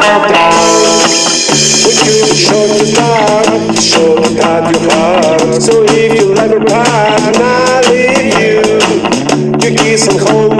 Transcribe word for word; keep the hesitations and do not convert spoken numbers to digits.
We could show you dark, show you got your heart. So if you like a pie, and I leave you, you kiss and hold